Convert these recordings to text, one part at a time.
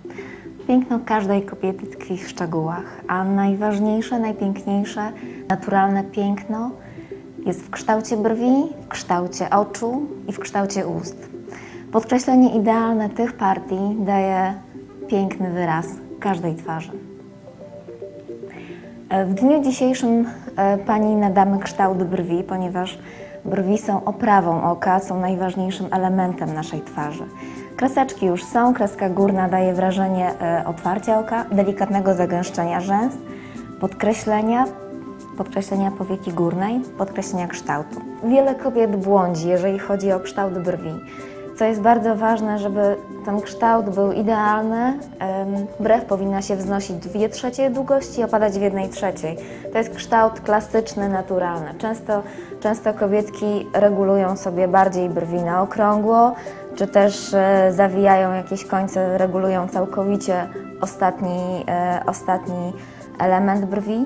Piękno każdej kobiety tkwi w szczegółach, a najważniejsze, najpiękniejsze, naturalne piękno jest w kształcie brwi, w kształcie oczu i w kształcie ust. Podkreślenie idealne tych partii daje piękny wyraz każdej twarzy. W dniu dzisiejszym Pani nadamy kształt brwi, ponieważ brwi są oprawą oka, są najważniejszym elementem naszej twarzy. Kreseczki już są, kreska górna daje wrażenie otwarcia oka, delikatnego zagęszczenia rzęs, podkreślenia powieki górnej, podkreślenia kształtu. Wiele kobiet błądzi, jeżeli chodzi o kształt brwi. Co jest bardzo ważne, żeby ten kształt był idealny, brew powinna się wznosić 2/3 długości i opadać w 1/3. To jest kształt klasyczny, naturalny. Często kobietki regulują sobie bardziej brwi na okrągło, czy też zawijają jakieś końce, regulują całkowicie ostatni element brwi.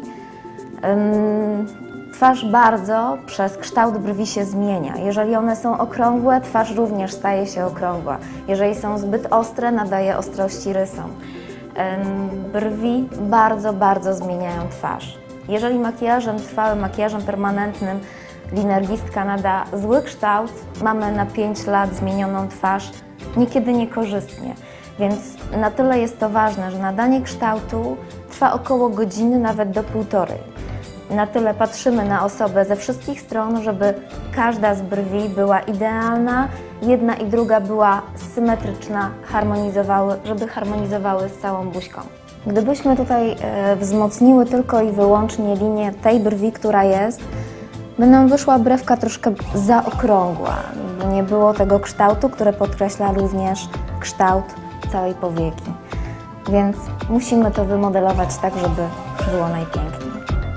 Twarz bardzo przez kształt brwi się zmienia. Jeżeli one są okrągłe, twarz również staje się okrągła. Jeżeli są zbyt ostre, nadaje ostrości rysom. Brwi bardzo zmieniają twarz. Jeżeli makijażem trwałym, makijażem permanentnym linergistka nada zły kształt, mamy na 5 lat zmienioną twarz, niekiedy niekorzystnie. Więc na tyle jest to ważne, że nadanie kształtu trwa około godziny, nawet do 1,5. Na tyle patrzymy na osobę ze wszystkich stron, żeby każda z brwi była idealna, jedna i druga była symetryczna, żeby harmonizowały z całą buźką. Gdybyśmy tutaj wzmocniły tylko i wyłącznie linię tej brwi, która jest, by nam wyszła brewka troszkę zaokrągła, by nie było tego kształtu, który podkreśla również kształt całej powieki. Więc musimy to wymodelować tak, żeby było najpiękniej.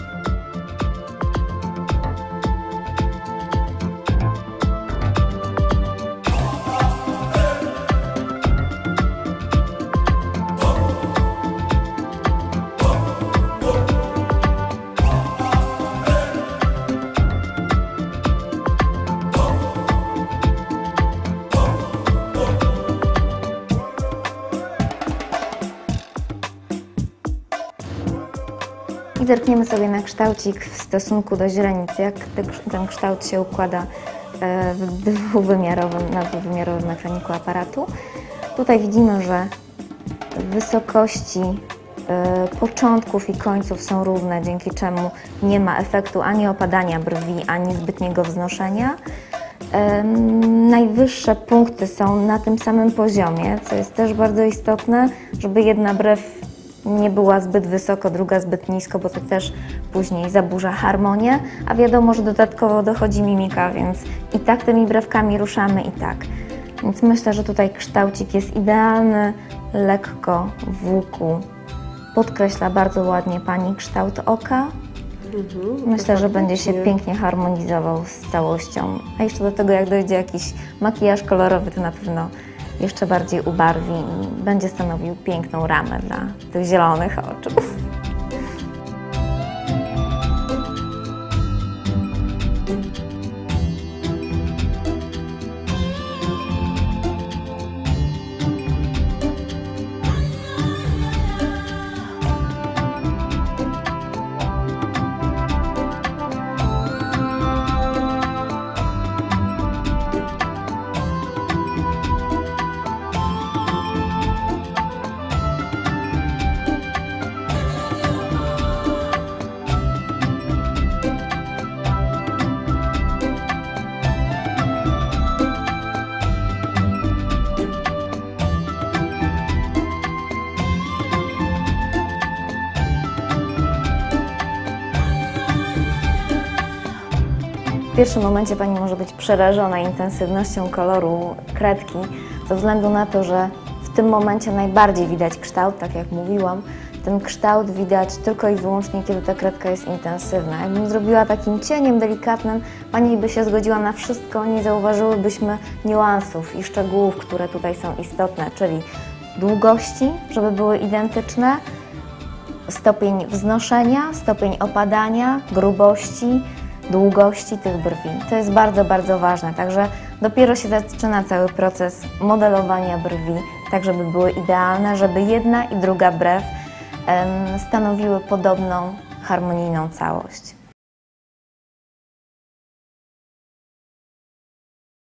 I zerkniemy sobie na kształcik w stosunku do źrenic, jak ten kształt się układa na dwuwymiarowym ekraniku aparatu. Tutaj widzimy, że wysokości początków i końców są równe, dzięki czemu nie ma efektu ani opadania brwi, ani zbytniego wznoszenia. Najwyższe punkty są na tym samym poziomie, co jest też bardzo istotne, żeby jedna brew nie była zbyt wysoko, druga zbyt nisko, bo to też później zaburza harmonię, a wiadomo, że dodatkowo dochodzi mimika, więc i tak tymi brewkami ruszamy i tak. Więc myślę, że tutaj kształcik jest idealny, lekko w łuku. Podkreśla bardzo ładnie Pani kształt oka. Myślę, że będzie się pięknie harmonizował z całością. A jeszcze do tego, jak dojdzie jakiś makijaż kolorowy, to na pewno jeszcze bardziej ubarwi i będzie stanowił piękną ramę dla tych zielonych oczu. W pierwszym momencie Pani może być przerażona intensywnością koloru kredki, ze względu na to, że w tym momencie najbardziej widać kształt, tak jak mówiłam. Ten kształt widać tylko i wyłącznie, kiedy ta kredka jest intensywna. Jakbym zrobiła takim cieniem delikatnym, Pani by się zgodziła na wszystko, nie zauważyłybyśmy niuansów i szczegółów, które tutaj są istotne, czyli długości, żeby były identyczne, stopień wznoszenia, stopień opadania, grubości, długości tych brwi. To jest bardzo ważne, także Dopiero się zaczyna cały proces modelowania brwi, tak żeby były idealne, żeby jedna i druga brew stanowiły podobną, harmonijną całość.